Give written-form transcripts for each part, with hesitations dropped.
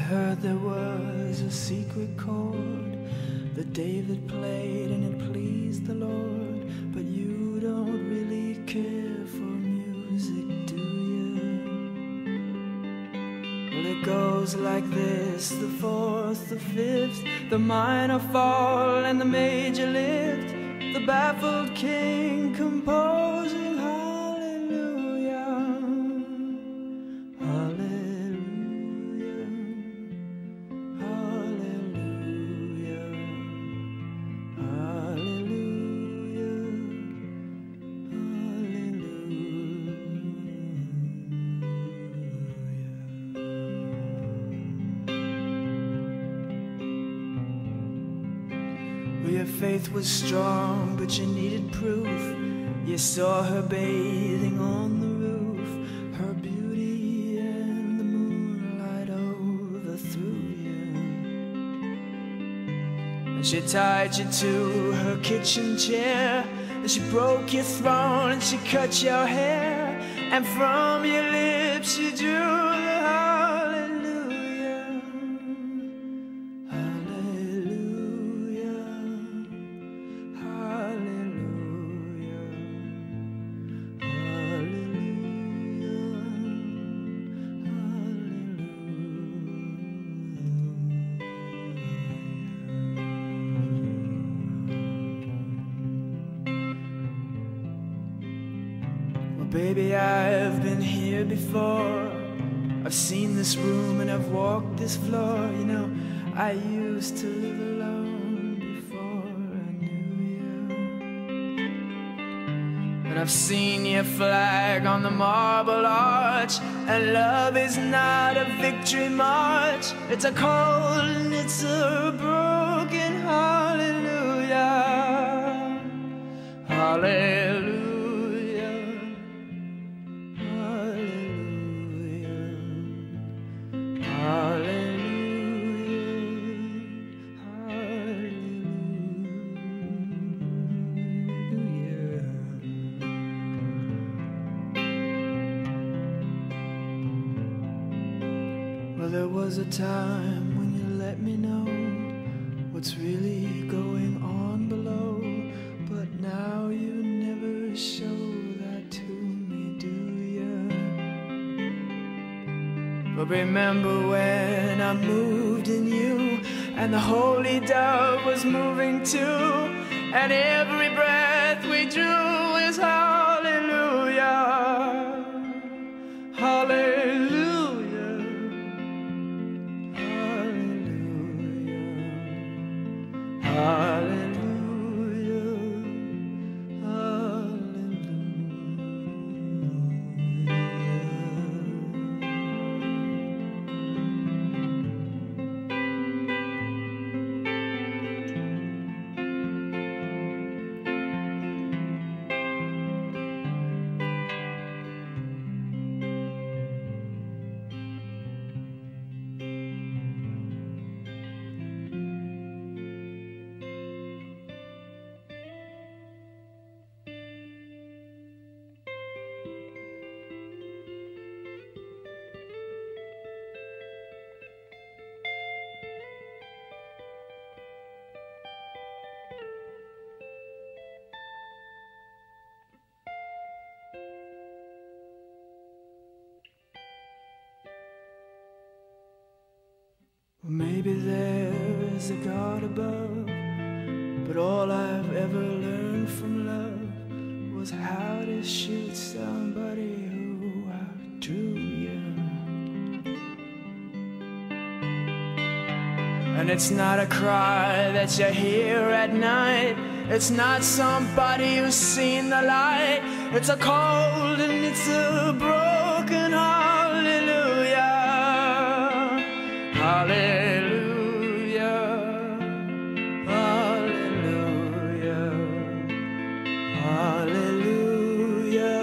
heard there was a secret chord that David played and it pleased the Lord. But you don't really care for music, do you? Well, it goes like this: the fourth, the fifth, the minor fall and the major lift, the baffled king composing hallelujah, hallelujah, hallelujah, hallelujah, hallelujah. Well, your faith was strong, but you needed proof. You saw her bathing on the roof, her beauty and the moonlight overthrew you. And she tied you to her kitchen chair, and she broke your throne and she cut your hair, and from your lips she drew the hallelujah, hallelujah, hallelujah, Well, baby, I've been here before. I've seen this room and I've walked this floor. You know, I used to live alone before I knew you. And I've seen your flag on the marble arch, and love is not a victory march. It's a cold and it's a broken hallelujah, hallelujah, hallelujah, hallelujah. Well, there was a time when you let me know what's really going on below, but now you never show that to me, do you? But remember when I moved in you, and the holy dove was moving too, and every breath we drew is hallelujah, hallelujah, hallelujah, hallelujah, Well, maybe there's a God above, but all I've ever learned from love was how to shoot somebody who outdrew you. And it's not a cry that you hear at night, it's not somebody who's seen the light, it's a cold and it's a broken hallelujah, hallelujah, hallelujah, hallelujah,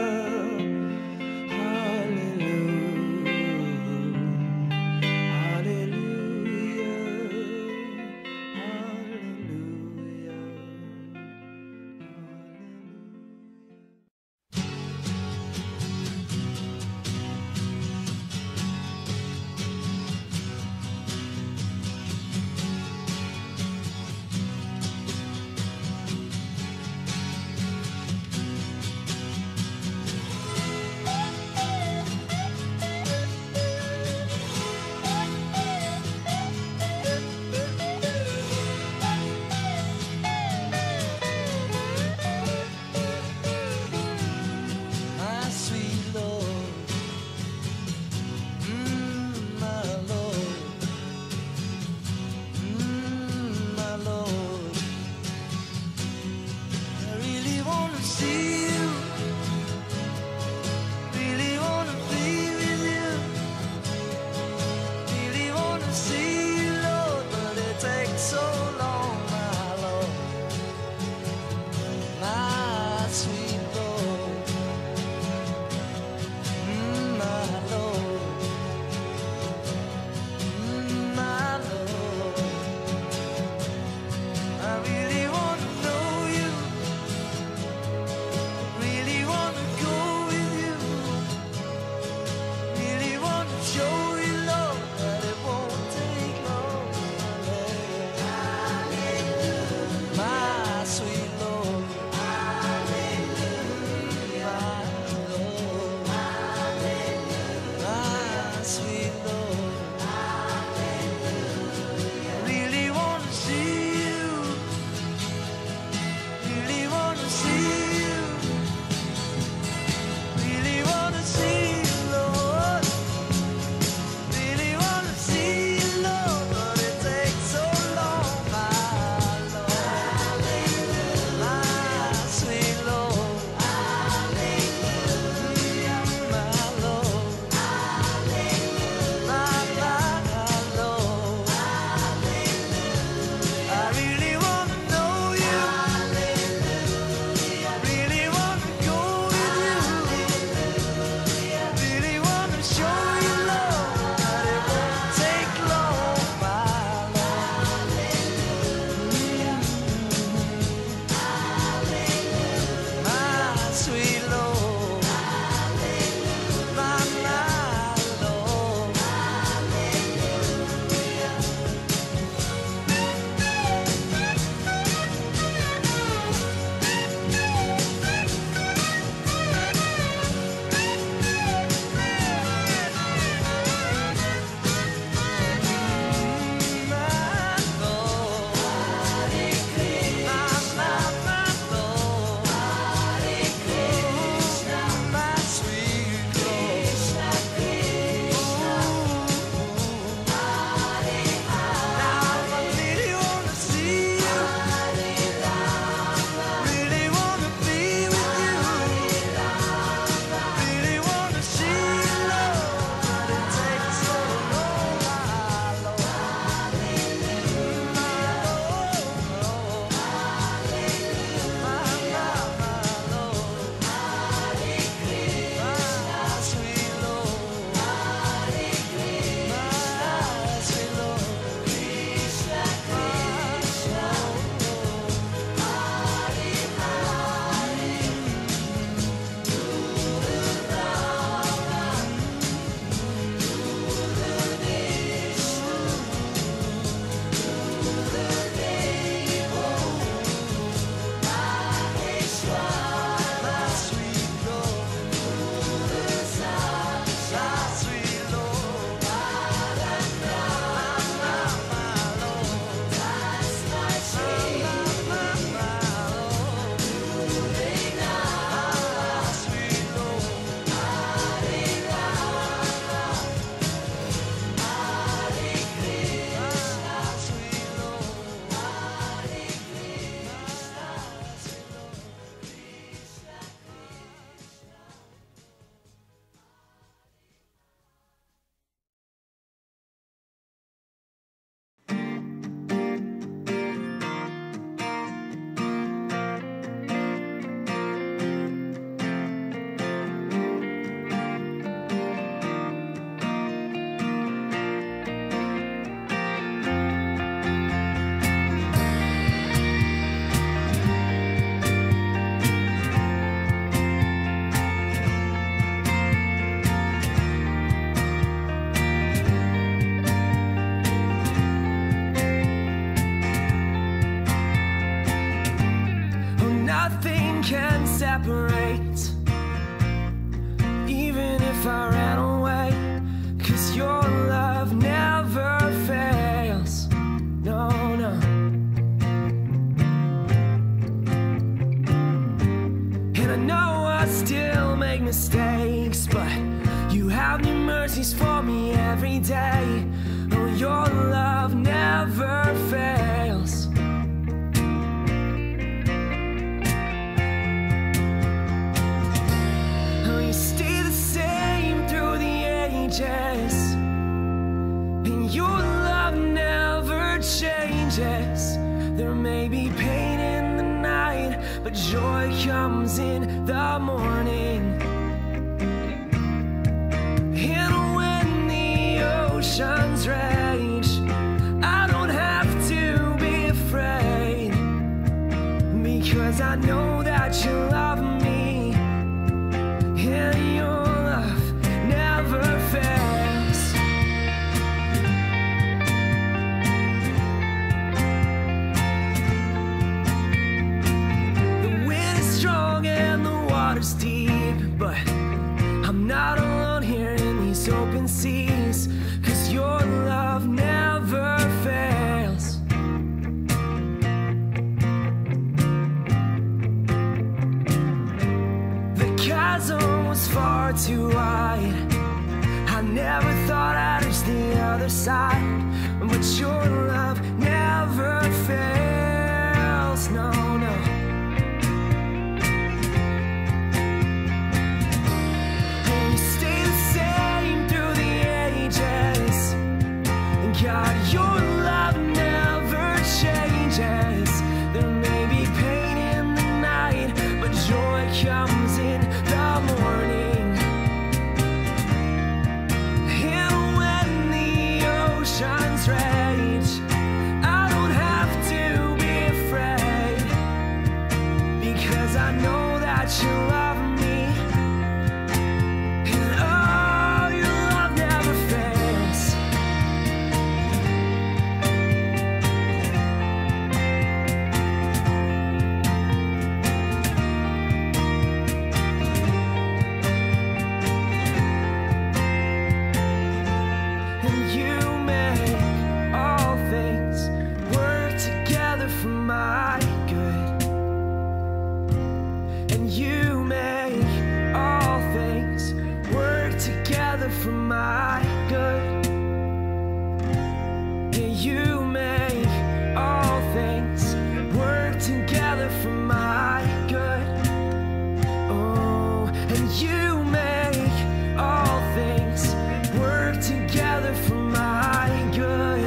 changes. There may be pain in the night, but joy comes in the morning. And when the oceans rage, I don't have to be afraid, because I know that you love me, and your love never fails. The wind is strong and the water's deep, but I'm not alone here in these open seas, 'cause your love never fails. The chasm was far too wide, I never thought I'd reach the other side, but your love never fails, no, no. God, your love never changes. There may be pain in the night, but joy comes in the morning. And when the oceans rage, I don't have to be afraid, because I know that you love me. And oh, your love never fails. My good, and you make all things work together for my good. Yeah, you make all things work together for my good. Oh, and you make all things work together for my good.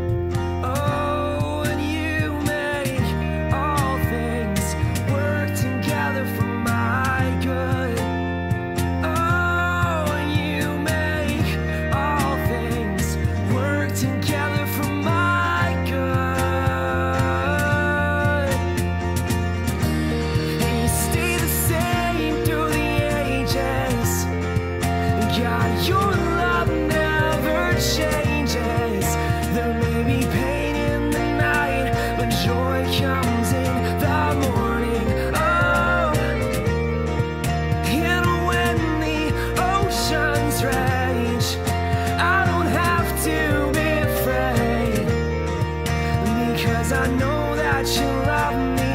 God, your love never changes. There may be pain in the night, but joy comes in the morning. Oh, and when the oceans rage, I don't have to be afraid, because I know that you love me.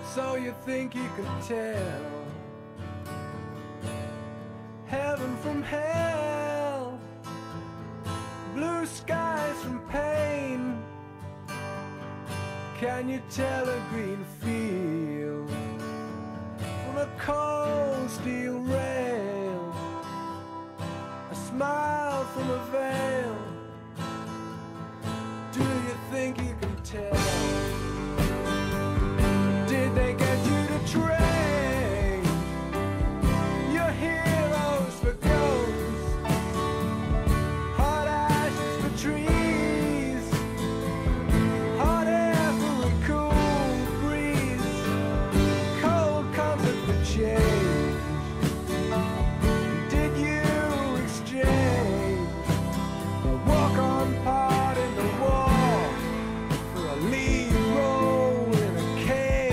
So you think you can tell heaven from hell, blue skies from pain? Can you tell a green field from a cold steel rail, a smile from a veil? Do you think you can tell? Did they get you to train your heroes for ghosts, hot ashes for trees, hot air for a cool breeze, cold comfort for change? Did you exchange a walk-on part in the wall for a lead role in a cage?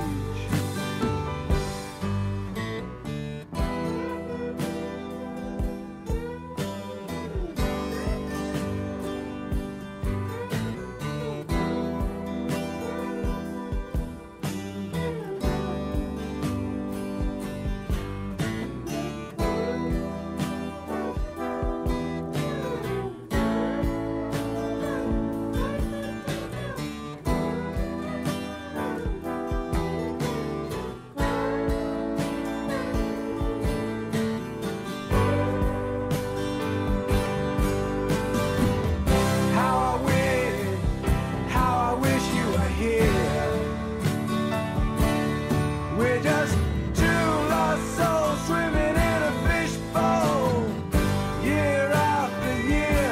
How I wish you were here. We're just two lost souls swimming in a fishbowl, year after year,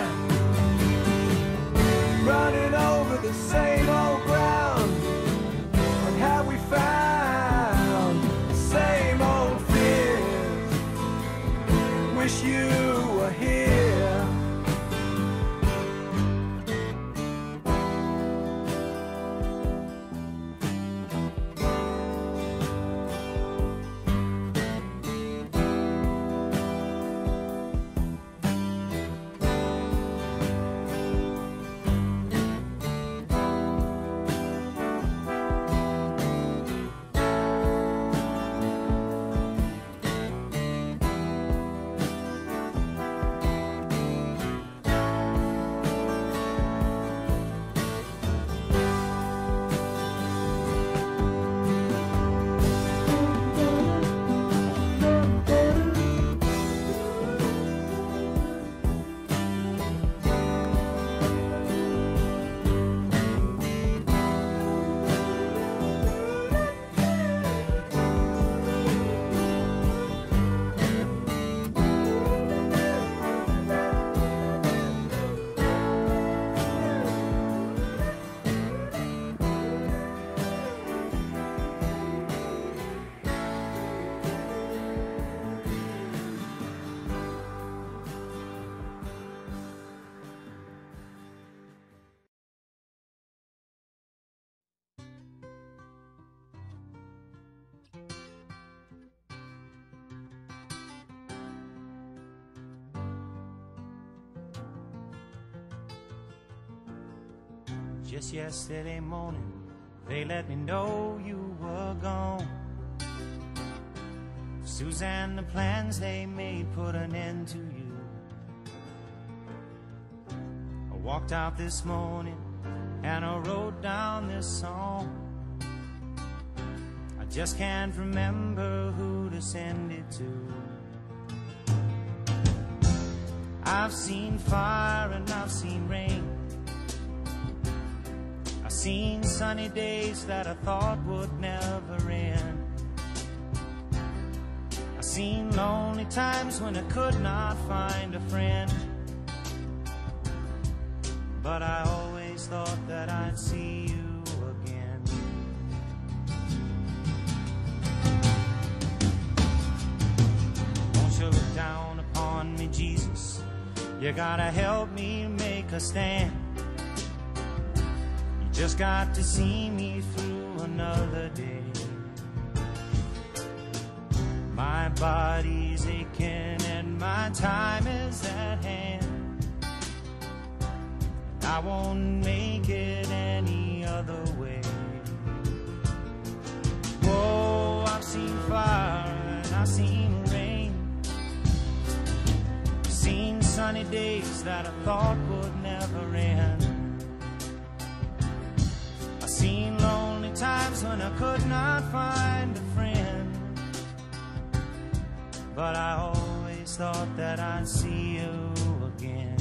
running over the same old ground. And have we found the same old fears? Wish you were here. Just yesterday morning, they let me know you were gone. Suzanne, the plans they made put an end to you. I walked out this morning and I wrote down this song. I just can't remember who to send it to. I've seen fire and I've seen rain. I've seen sunny days that I thought would never end. I've seen lonely times when I could not find a friend. But I always thought that I'd see you again. Won't you look down upon me, Jesus? You gotta help me make a stand. Just got to see me through another day. My body's aching and my time is at hand. I won't make it any other way. Whoa, I've seen fire and I've seen rain, seen sunny days that I thought would never end. I've seen lonely times when I could not find a friend, but I always thought that I'd see you again.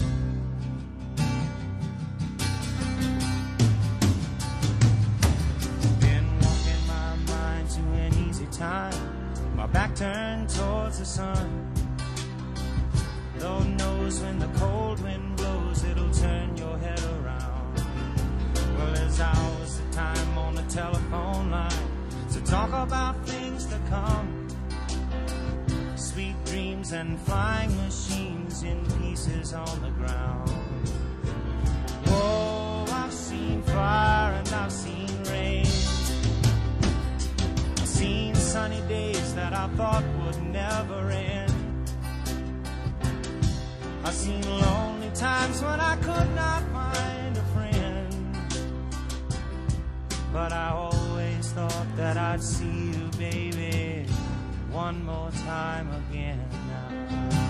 Been walking my mind to an easy time, my back turned towards the sun. Lord knows when the cold wind blows, it'll turn your head around. Well, there's hours of time on the telephone line to talk about things to come, sweet dreams and flying machines in pieces on the ground. Whoa, I've seen fire and I've seen rain, I've seen sunny days that I thought would never end. I've seen lonely times when I could not find a friend, but I always thought that I'd see you, baby, one more time again now.